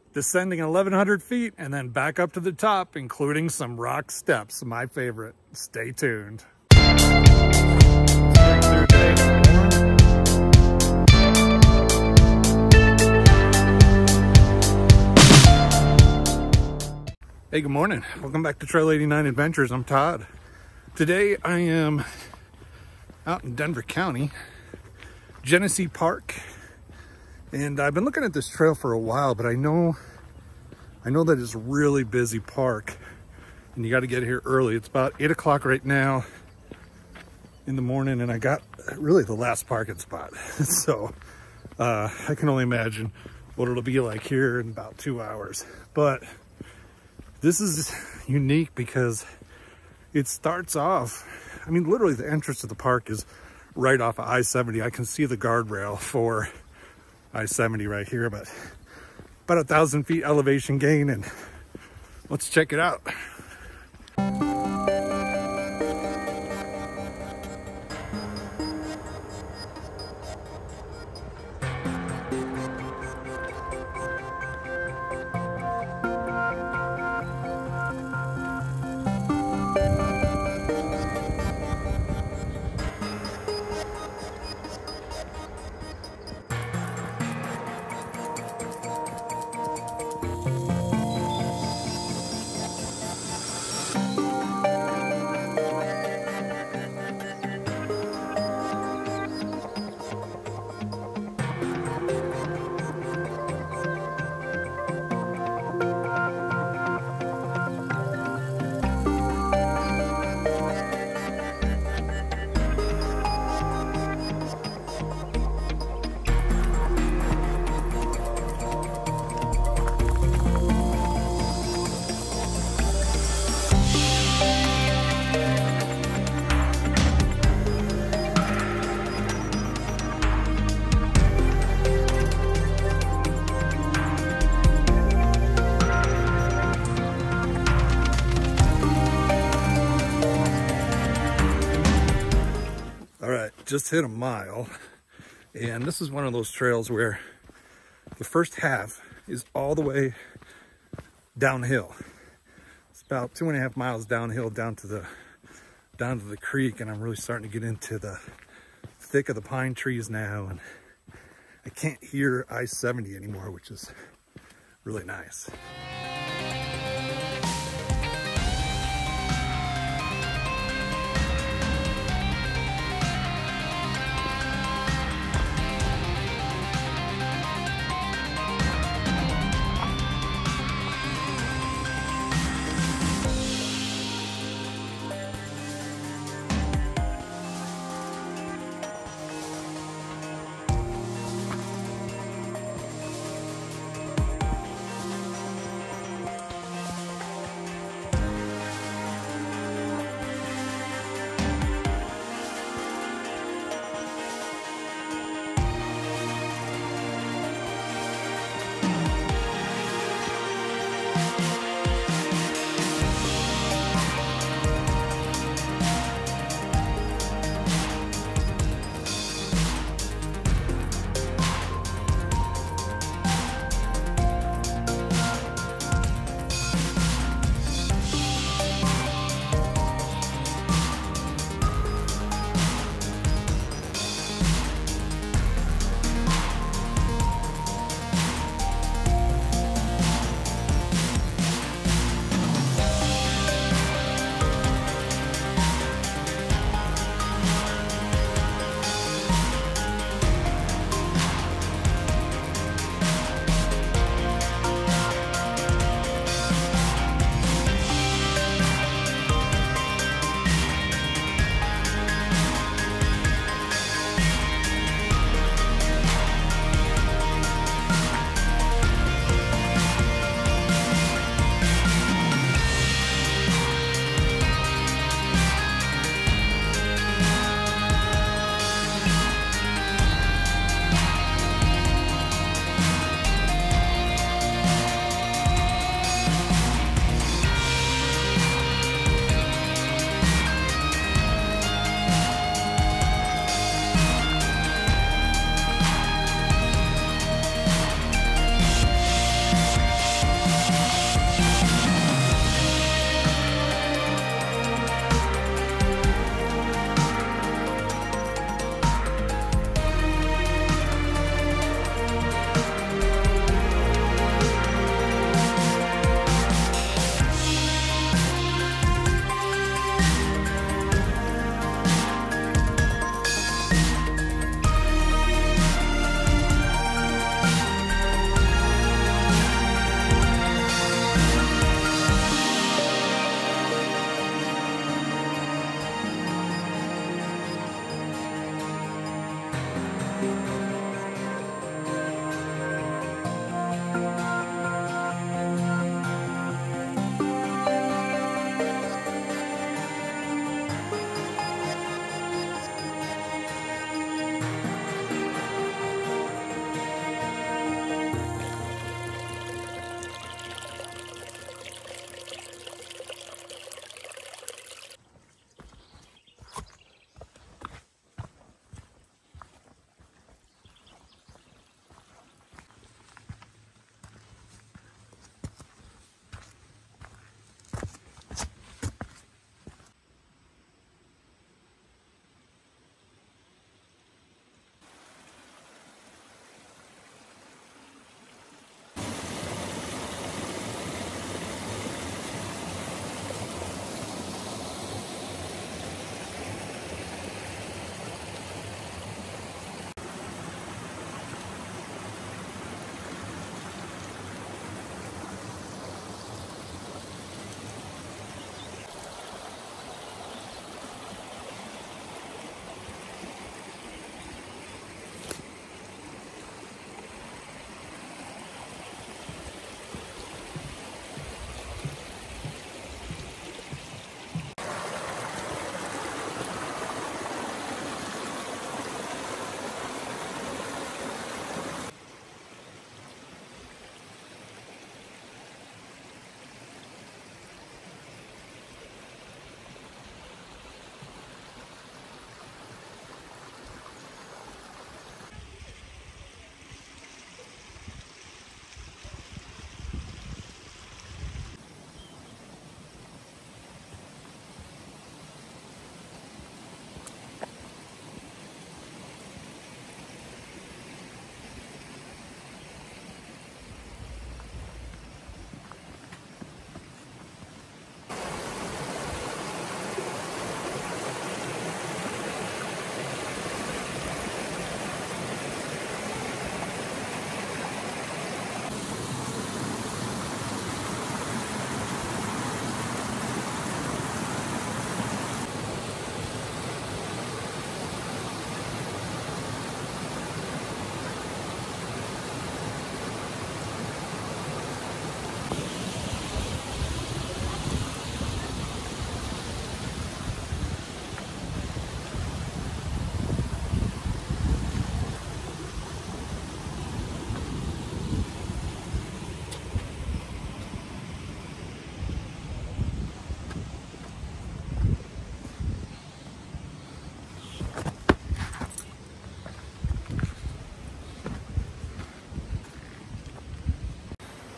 descending 1,100 feet and then back up to the top, including some rock steps, my favorite. Stay tuned. Hey, good morning. Welcome back to Trail 89 Adventures. I'm Todd. Today I am out in Denver County, Genesee Park. And I've been looking at this trail for a while, but I know that it's a really busy park and you got to get here early. It's about 8 o'clock right now in the morning, and I got really the last parking spot. So I can only imagine what it'll be like here in about 2 hours. But this is unique because it starts off, I mean, literally the entrance to the park is right off of I-70. I can see the guardrail for I-70 right here, but about 1,000 feet elevation gain, and let's check it out. Just hit a mile, and this is one of those trails where the first half is all the way downhill. It's about 2.5 miles downhill down to the creek, and I'm really starting to get into the thick of the pine trees now, and I can't hear I-70 anymore, which is really nice.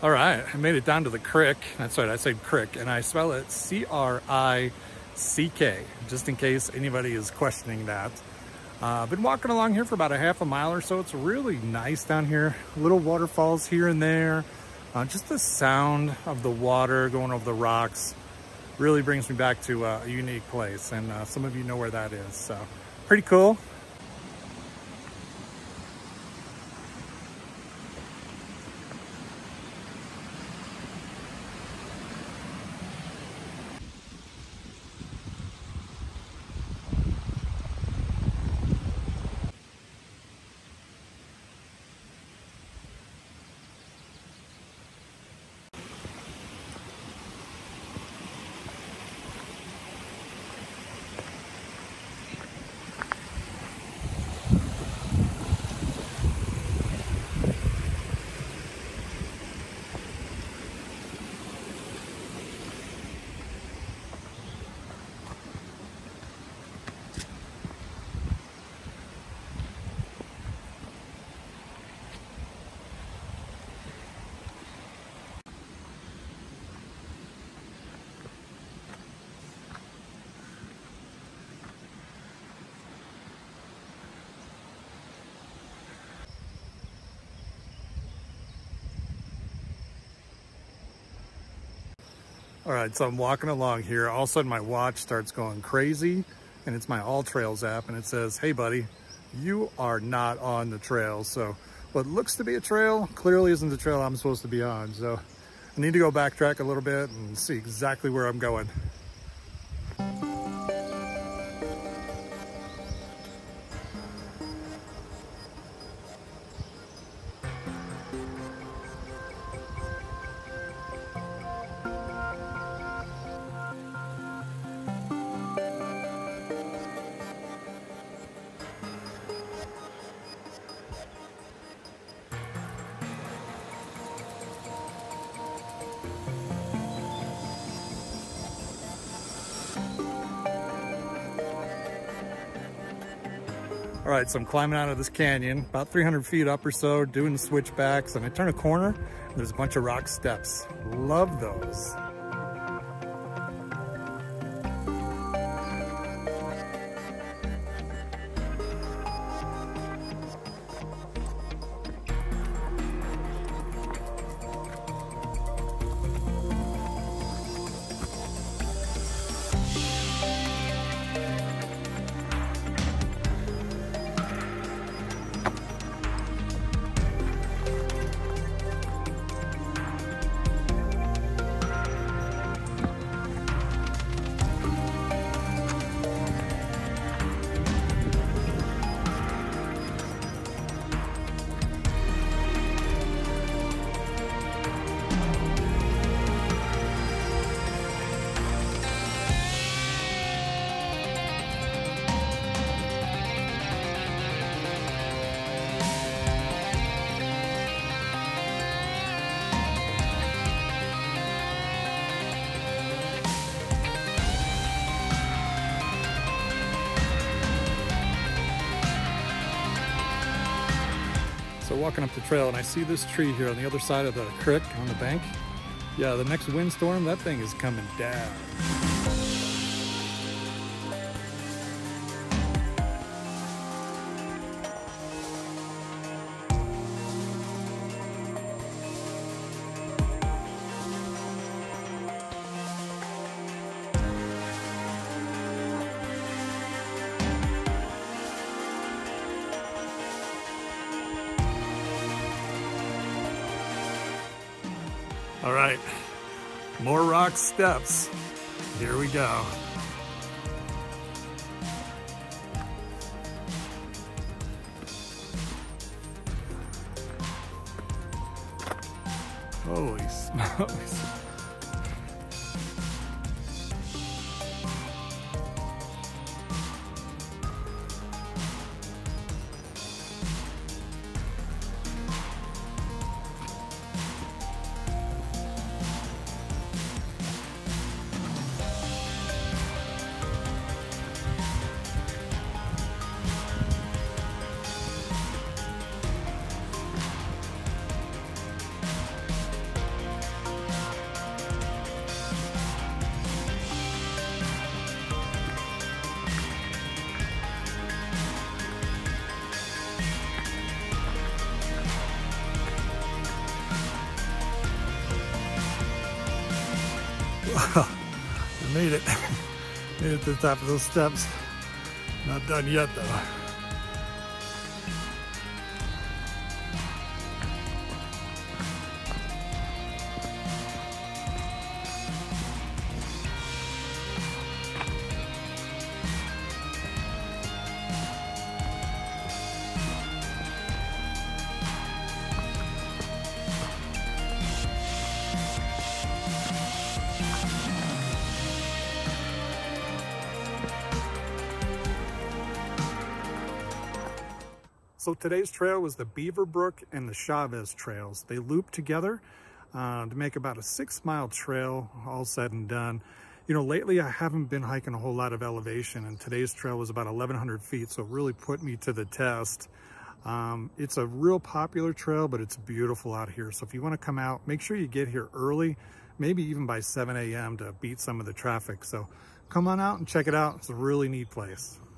All right, I made it down to the creek. That's right, I said crick, and I spell it C-R-I-C-K, just in case anybody is questioning that. I've been walking along here for about a half a mile or so. It's really nice down here. Little waterfalls here and there. Just the sound of the water going over the rocks really brings me back to a unique place, and some of you know where that is, so pretty cool. All right, so I'm walking along here. All of a sudden my watch starts going crazy, and it's my All Trails app, and it says, hey buddy, you are not on the trail. So what looks to be a trail clearly isn't the trail I'm supposed to be on. So I need to go backtrack a little bit and see exactly where I'm going. All right, so I'm climbing out of this canyon, about 300 feet up or so, doing the switchbacks, and I turn a corner, and there's a bunch of rock steps. Love those. So walking up the trail, and I see this tree here on the other side of the creek on the bank. Yeah, the next windstorm, that thing is coming down. All right, more rock steps. Here we go. Holy smokes. I made it. Made it to the top of those steps. Not done yet though. So today's trail was the Beaver Brook and the Chavez trails. They loop together to make about a 6-mile trail, all said and done. You know, lately I haven't been hiking a whole lot of elevation, and today's trail was about 1,100 feet, so it really put me to the test. It's a real popular trail, but it's beautiful out here. So if you want to come out, make sure you get here early, maybe even by 7 a.m. to beat some of the traffic. So come on out and check it out. It's a really neat place.